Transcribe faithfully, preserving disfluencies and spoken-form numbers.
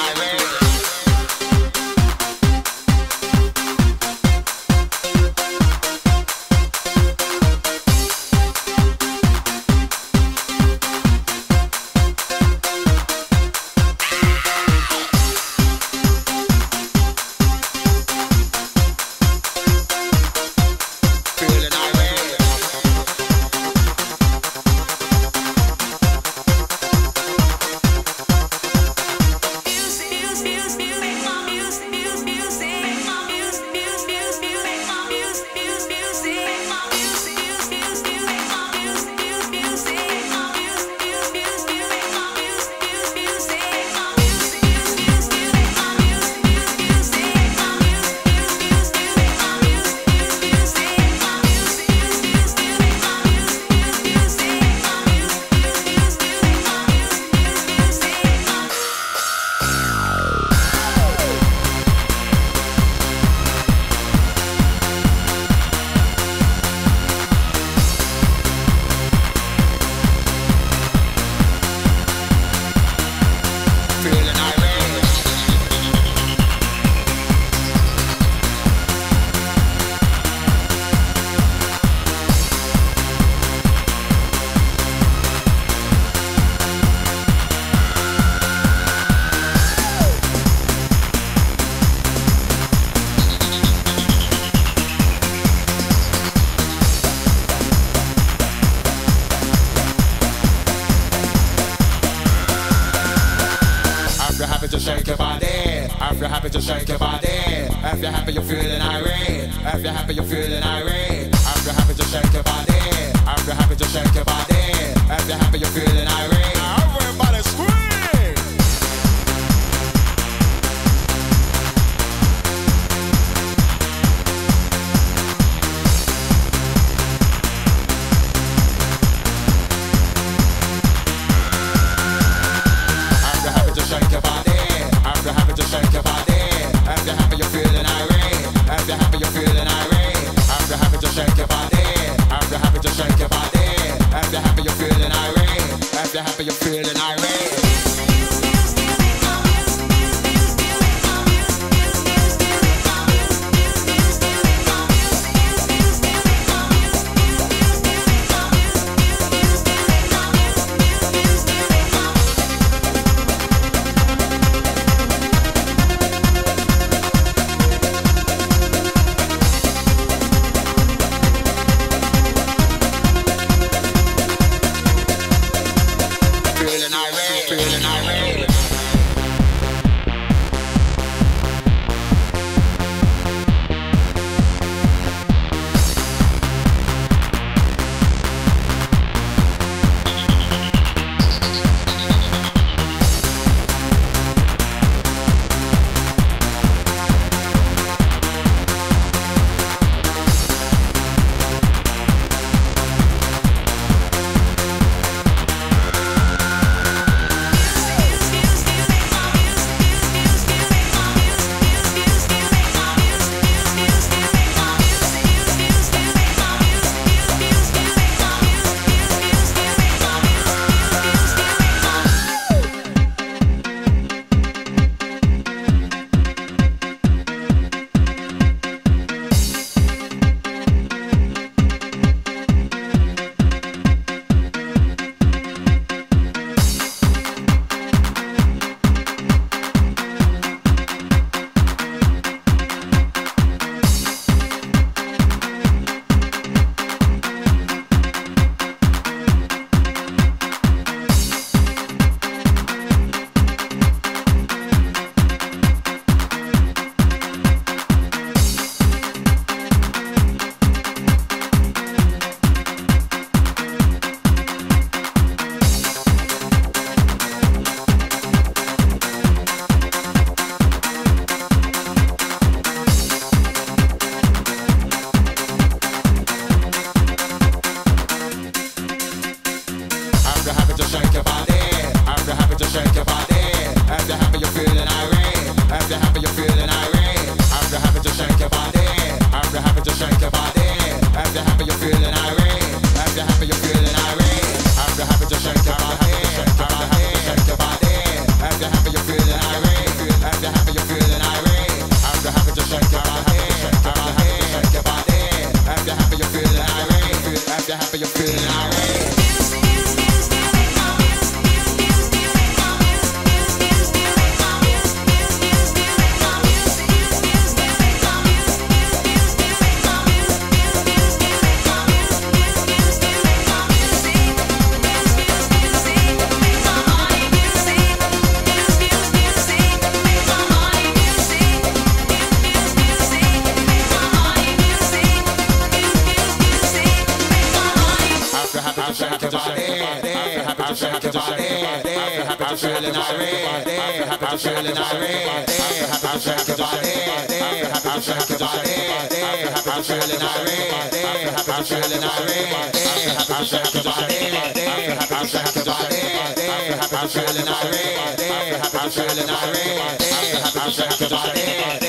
shake your body. If you're happy, just shake your body. If you're happy, you're feeling irate. If you're happy, you're feeling irate. If you're happy, just shake your body. If you're happy, just shake your body. If you're happy, you're feeling irate. Everybody scream. Shake your body. If you're happy, just shake your body. If you're happy, you're feeling irate. If you're happy, you're feeling irate. If you're happy, just shake your body. If you're happy, just shake your body. If you're happy, you're feeling irate. If you're happy, you're feeling your body. If you're happy, just feeling irate. If you're happy, just feeling irate. If you're happy, just shake your body. If you're happy, just shake your body. If you're happy, just feeling irate. If you're happy, just feeling irate. If you're happy, just shake your body. If you're happy, just shake your body. If you're happy, just feeling irate. If you're happy, just feeling irate. If you're happy, just shake your body.